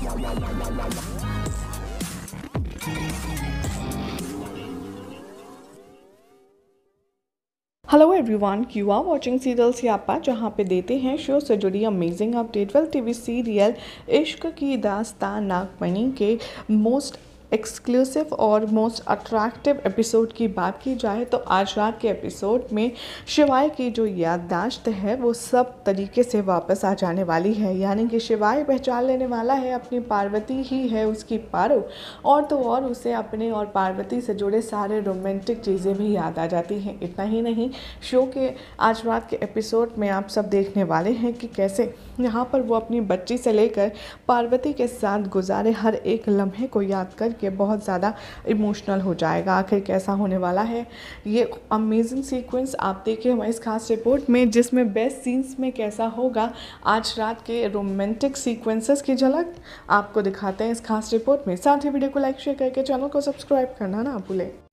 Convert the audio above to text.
Hello everyone, you are watching serial Siyapa, जहाँ पे देते हैं शो से जुड़ी amazing update. Well TV serial Ishq Ki Dastaan Naagmani के मोस्ट एक्सक्लूसिव और मोस्ट अट्रैक्टिव एपिसोड की बात की जाए तो आज रात के एपिसोड में शिवाय की जो याददाश्त है वो सब तरीके से वापस आ जाने वाली है। यानी कि शिवाय पहचान लेने वाला है अपनी पार्वती ही है उसकी पारो, और तो और उसे अपने और पार्वती से जुड़े सारे रोमांटिक चीज़ें भी याद आ जाती हैं। इतना ही नहीं, शो के आज रात के एपिसोड में आप सब देखने वाले हैं कि कैसे यहाँ पर वो अपनी बच्ची से लेकर पार्वती के साथ गुजारे हर एक लम्हे को याद करके बहुत ज़्यादा इमोशनल हो जाएगा। आखिर कैसा होने वाला है ये अमेजिंग सीक्वेंस आप देखिए हमारी इस खास रिपोर्ट में, जिसमें बेस्ट सीन्स में कैसा होगा आज रात के रोमांटिक सीक्वेंसेस की झलक आपको दिखाते हैं इस खास रिपोर्ट में। साथ ही वीडियो को लाइक शेयर करके चैनल को सब्सक्राइब करना ना भूलें।